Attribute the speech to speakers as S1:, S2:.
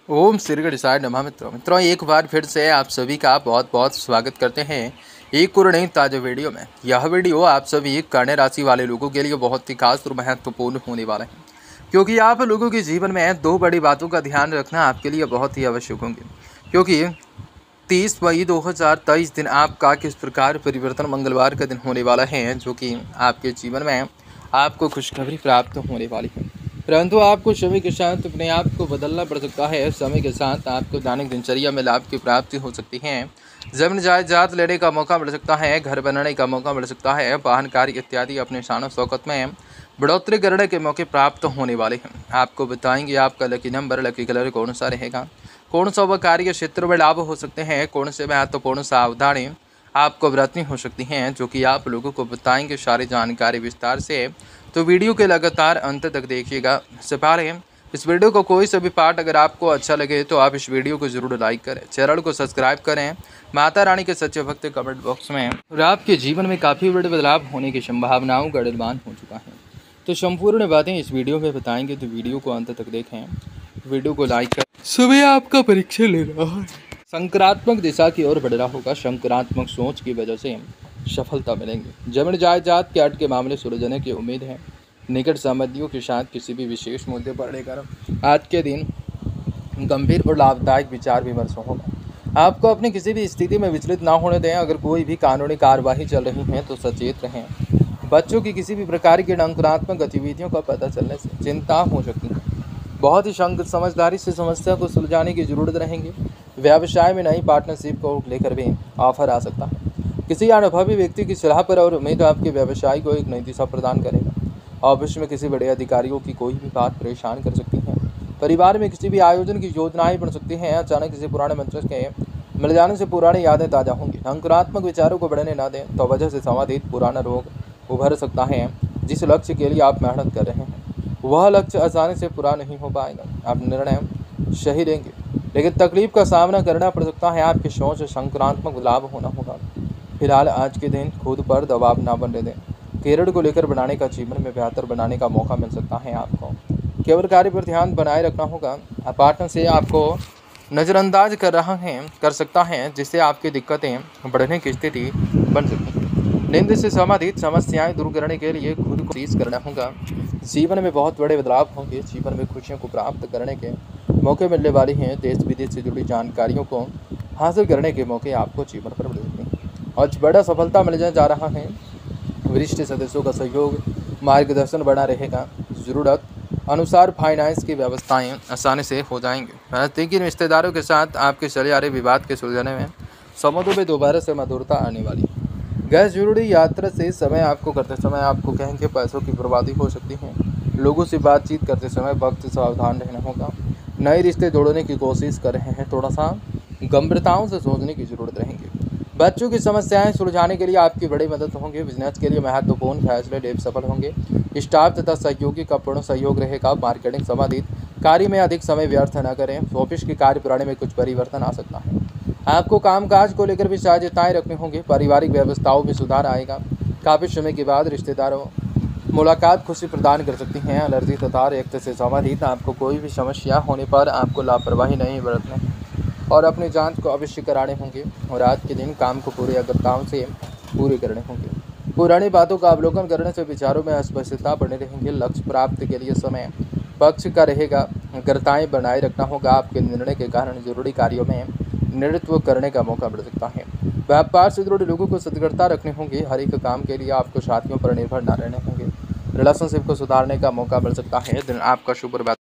S1: ओम श्री गणेशाय नमः। मित्रों एक बार फिर से आप सभी का बहुत बहुत स्वागत करते हैं एक और नई ताज़ा वीडियो में। यह वीडियो आप सभी कन्या राशि वाले लोगों के लिए बहुत ही खास और महत्वपूर्ण होने वाला है, क्योंकि आप लोगों के जीवन में दो बड़ी बातों का ध्यान रखना आपके लिए बहुत ही आवश्यक होंगे। क्योंकि 30 मई 2023 दिन आपका किस प्रकार परिवर्तन मंगलवार का दिन होने वाला है, जो कि आपके जीवन में आपको खुशखबरी प्राप्त होने वाली है। परंतु आपको समय के साथ अपने आप को बदलना पड़ सकता है। समय के साथ आपको दैनिक दिनचर्या में लाभ की प्राप्ति हो सकती है। जमीन जायदाद लेने का मौका मिल सकता है, घर बनाने का मौका मिल सकता है, वाहन कार्य इत्यादि अपने शान शौकत में बढ़ोतरी करने के मौके प्राप्त होने वाले हैं। आपको बताएंगे आपका लकी नंबर, लकी कलर कौन सा रहेगा, कौन सा वह कार्य क्षेत्र में लाभ हो सकते हैं, कौन से महत्वपूर्ण सावधानी आपको बरतनी हो सकती हैं, जो कि आप लोगों को बताएंगे सारी जानकारी विस्तार से। तो वीडियो के लगातार अंत तक देखिएगा। इससे पहले इस वीडियो को कोई सा भी पार्ट अगर आपको अच्छा लगे तो आप इस वीडियो को जरूर लाइक करें, चैनल को सब्सक्राइब करें। माता रानी के सच्चे भक्त कमेंट बॉक्स में और आपके जीवन में काफ़ी बड़े बदलाव होने की संभावनाओं का निर्माण हो चुका है। तो संपूर्ण बातें इस वीडियो में बताएंगे, तो वीडियो को अंत तक देखें, वीडियो को लाइक करें। सुबह आपका परीक्षा लेना है, सकारात्मक दिशा की ओर बढ़ रहा होगा। सकारात्मक सोच की वजह से सफलता मिलेंगे। जमीन जायदाद के अट के मामले सुलझने की उम्मीद है। निकट संबंधियों के साथ किसी भी विशेष मुद्दे पर लेकर आज के दिन गंभीर और लाभदायक विचार विमर्श होगा। आपको अपनी किसी भी स्थिति में विचलित ना होने दें। अगर कोई भी कानूनी कार्यवाही चल रही है तो सचेत रहें। बच्चों की किसी भी प्रकार की नकारात्मक गतिविधियों का पता चलने से चिंता हो सकती है। बहुत ही समझदारी से समस्या को सुलझाने की जरूरत रहेंगे। व्यवसाय में नई पार्टनरशिप को लेकर भी ऑफर आ सकता है। किसी अनुभवी व्यक्ति की सलाह पर और उम्मीद आपके व्यवसाय को एक नई दिशा प्रदान करेगा। ऑफिस में किसी बड़े अधिकारियों की कोई भी बात परेशान कर सकती है। परिवार में किसी भी आयोजन की योजनाएं बन सकती हैं। अचानक किसी पुराने मंत्र के मिल जाने से पुरानी यादें ताज़ा होंगी। नकारात्मक विचारों को बढ़ने ना दें, तो वजह से संबंधित पुराना रोग उभर सकता है। जिस लक्ष्य के लिए आप मेहनत कर रहे हैं वह लक्ष्य आसानी से पूरा नहीं हो पाएगा। आप निर्णय सही लेंगे, लेकिन तकलीफ का सामना करना पड़ सकता है। आपकी सोच से सकारात्मक लाभ होना होगा। फिलहाल आज के दिन खुद पर दबाव ना बनने दें। करियर को लेकर बनाने का जीवन में बेहतर बनाने का मौका मिल सकता है। आपको केवल कार्य पर ध्यान बनाए रखना होगा। पार्टनर से आपको नज़रअंदाज कर सकता है, जिससे आपकी दिक्कतें बढ़ने की स्थिति बन सकती है। नींद से संबंधित समस्याएं दूर करने के लिए खुद को सीज करना होगा। जीवन में बहुत बड़े बदलाव होंगे। जीवन में खुशियों को प्राप्त करने के मौके मिलने वाले हैं। देश विदेश से जुड़ी जानकारियों को हासिल करने के मौके आपको जीवन पर मिलते हैं। आज बड़ा सफलता मिलने जा रहा है। वरिष्ठ सदस्यों का सहयोग, मार्गदर्शन बना रहेगा। ज़रूरत अनुसार फाइनेंस की व्यवस्थाएं आसानी से हो जाएंगी। नज़दीकी रिश्तेदारों के साथ आपके चले आ रहे विवाद के सुलझाने में संबंधों में दोबारा से मधुरता आने वाली है। गैर जरूरी यात्रा से समय आपको करते समय आपको कहेंगे पैसों की बर्बादी हो सकती है। लोगों से बातचीत करते समय वक्त सावधान रहना होगा। नए रिश्ते जोड़ने की कोशिश कर रहे हैं, थोड़ा सा गंभीरताओं से सोचने की जरूरत रहेगी। बच्चों की समस्याएं सुलझाने के लिए आपकी बड़ी मदद होंगे। बिजनेस के लिए महत्वपूर्ण फैसले ले सफल होंगे। स्टाफ तथा सहयोगी का पूर्ण सहयोग रहेगा। मार्केटिंग संबंधित कार्य में अधिक समय व्यर्थ न करें। ऑफिस की कार्य प्रणाली में कुछ परिवर्तन आ सकता है। आपको कामकाज को लेकर भी साझेदाएँ रखने होंगे। पारिवारिक व्यवस्थाओं में सुधार आएगा। काफ़ी समय के बाद रिश्तेदारों मुलाकात खुशी प्रदान कर सकती हैं। एलर्जी तथा रक्त से संबंधित आपको कोई भी समस्या होने पर आपको लापरवाही नहीं बरतनी और अपनी जांच को अवश्य कराने होंगे। और आज के दिन काम को पूरी अग्रताओं से पूरे करने होंगे। पुरानी बातों का अवलोकन करने से विचारों में अस्पष्टता बने रहेंगे। लक्ष्य प्राप्ति के लिए समय पक्ष का रहेगा। अग्रताएँ बनाए रखना होगा। आपके निर्णय के कारण जरूरी कार्यों में नेतृत्व करने का मौका मिल सकता है। व्यापार से जुड़े लोगों को सतर्कता रखने होंगे। हर एक काम के लिए आपको साथियों पर निर्भर न रहने होंगे। रिलेशनशिप को सुधारने का मौका मिल सकता है। दिन आपका शुभ